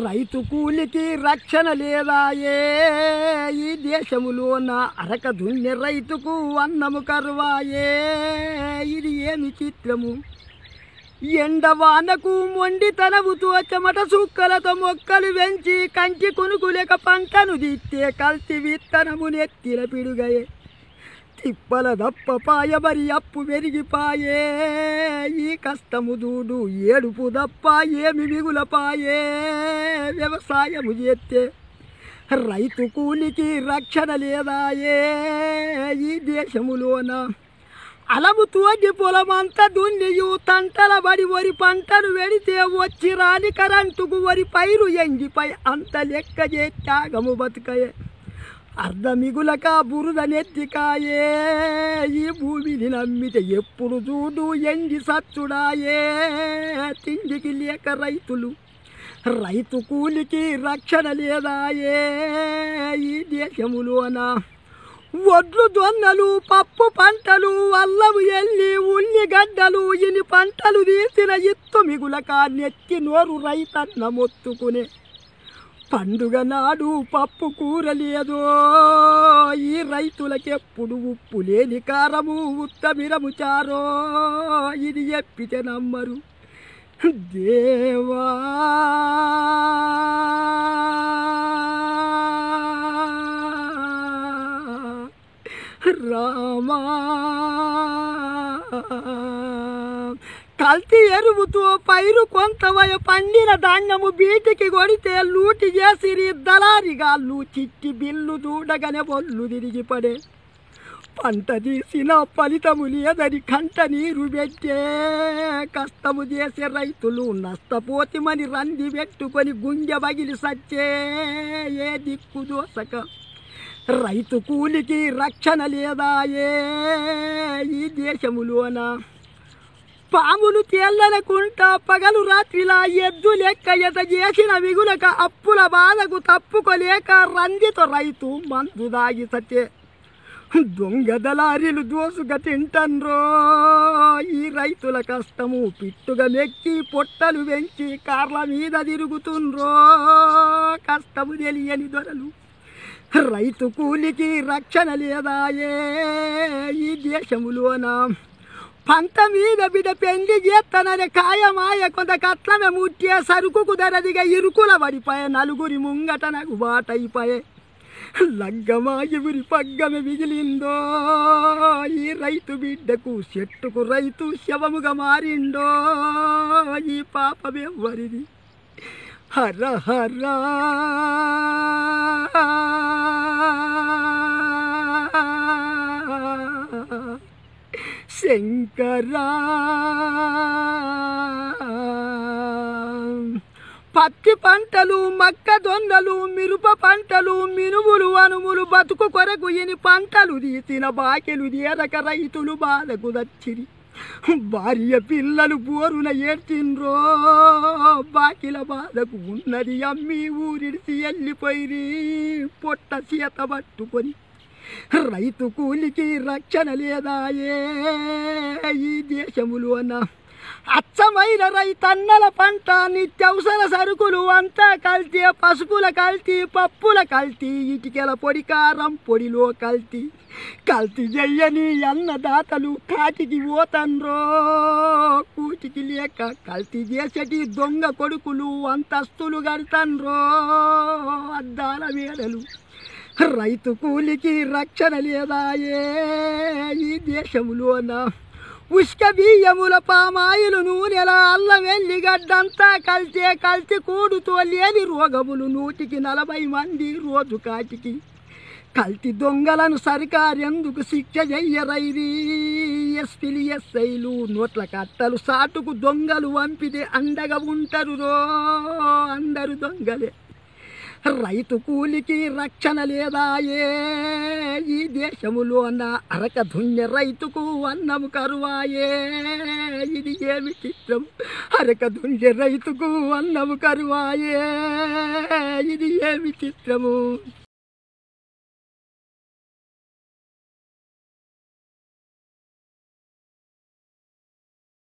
రైతు కూలికి రక్షణ లేదాయే ఈ దేశములోన అరక దున్నే రైతుకు అన్నము కరువాయే ఇది ఏమి చిత్రము ఎండవానకు మొండితనముతో చెమట సుక్కలతో మొక్కలు వెంచి కంచి కొనుగులేక పంటను దిత్తే కల్తీ విత్తనము నెత్తిల పిడుగయే తిప్పల దప్పపాయ మరి అప్పు పెరిగిపాయే ఈ కష్టము దూడు ఏడుపు దప్ప ఏమి మిగులపాయే వ్యవసాయము చేస్తే రైతు కూలికి రక్షణ లేదాయే ఈ దేశములోన అలము తోటి పొలమంతా దున్నియు తంటల బడి వరి పంటను వెడితే వచ్చి రాని కరెంటుకు వరి పైరు ఎంగిపై అంత లెక్క చే త్యాగము బతుకయే అర్ధ మిగులక బురద నెత్తికాయే ఈ భూమిని నమ్మితే ఎప్పుడు చూడు ఎండి సచ్చుడాయే తిండికి లేక రైతులు రైతు కూలికి రక్షణ లేదాయే ఈ దేశములోన వడ్లు దొన్నలు పప్పు పంటలు అల్లము ఎల్లి ఉల్లిగడ్డలు ఇని పంటలు తీసిన ఇత్తు మిగులక నెత్తి నోరు రైతన్న మొత్తుకునే పండుగ నాడు పప్పు కూర లేదో ఈ రైతులకెప్పుడు ఉప్పు లేని కారము ఉత్తమిరము చారో ఇది చెప్పితే నమ్మరు దేవా రామా కల్తీ ఎరువుతో పైరు కొంతవయ పండిన ధాన్యము బీటికి కొడితే లూటి చేసిరి దళారిగాళ్ళు చిట్టి బిల్లు దూడగానే ఒళ్ళు తిరిగి పడే పంట తీసిన ఫలితము లేదని కంట నీరు పెట్టే కష్టము చేసే రైతులు నష్టపోతిమని రంది పెట్టుకొని గుంజె బగిలి సచ్చే ఏ దిక్కు దోసక రైతు కూలికి రక్షణ లేదాయే ఈ దేశములోన పాములు తేళ్ళనుకుంటా పగలు రాత్రిలా ఎద్దు లెక్క ఎత చేసిన మిగులక అప్పుల బాధకు తప్పుకోలేక రందితో రైతు మందు దాగి సచ్చే దొంగ దళారీలు దోసుగా తింటన్రో ఈ రైతుల కష్టము పిట్టుగా మెక్కి పొట్టలు వెంచి కార్ల మీద తిరుగుతుండ్రో కష్టము తెలియని దొరలు రైతు కూలికి రక్షణ లేదాయే ఈ దేశములోన పంట మీద బిడ్డ పెండి చేస్తానని కాయమాయ కొంత కట్లమే ముట్టే సరుకుకు ధరదిగా ఇరుకుల పడిపోయే నలుగురి ముంగట నాకు బాటైపోయే లగ్గమాగి ఉరి పగ్గమే మిగిలిందో ఈ రైతు బిడ్డకు చెట్టుకు రైతు శవముగా మారిండో ఈ పాపమెవ్వరిది హర హర శంకరా పత్తి పంటలు మొక్కజొన్నలు మిరప పంటలు మినుములు అనుములు బతుకు కొరకు ఇని పంటలు తీసిన బాకెలు తీరక రైతులు బాధకు దచ్చిరి భార్య పిల్లలు బోరున ఏడ్చిండ్రో బాకిల బాధకు ఉన్నది అమ్మి ఊరిడిసి వెళ్ళిపోయిరి పొట్ట చేత పట్టుకొని రైతు కూలికి రక్షణ లేదాయే ఈ దేశములోన అచ్చమైన రైతన్నల పంట నిత్యవసర సరుకులు అంతా కల్తీ పసుపుల కల్తీ పప్పుల కల్తీ ఇటుకల పొడి కారం పొడిలో కల్తీ కల్తీ చెయ్యని అన్నదాతలు కాటికి పోతన్రో కూటికి లేక కల్తీ చేసేటి దొంగ కొడుకులు అంతస్తులు కడతన్రో అద్దాల మేడలు రైతు కూలికి రక్షణ లేదాయే ఈ దేశములోన ఉష్క బియ్యముల పామాయిలు నూనెల అల్లం వెల్లిగడ్డంతా కల్తీ కూడుతో లేని రోగములు 140 మంది రోజు కాటికి కల్తీ దొంగలను సర్కారెందుకు శిక్ష చెయ్యరైరి ఎస్పీలు ఎస్ఐలు నోట్ల కట్టలు సాటుకు దొంగలు పంపితే అండగా ఉంటారు రో అందరు దొంగలే రైతు కూలికి రక్షణ లేదాయే ఈ దేశములోన అరక దున్య రైతుకు అన్నము కరువాయే ఇది ఏమి చిత్రం అరక దున్య రైతుకు అన్నము కరువాయే ఇది ఏమి చిత్రము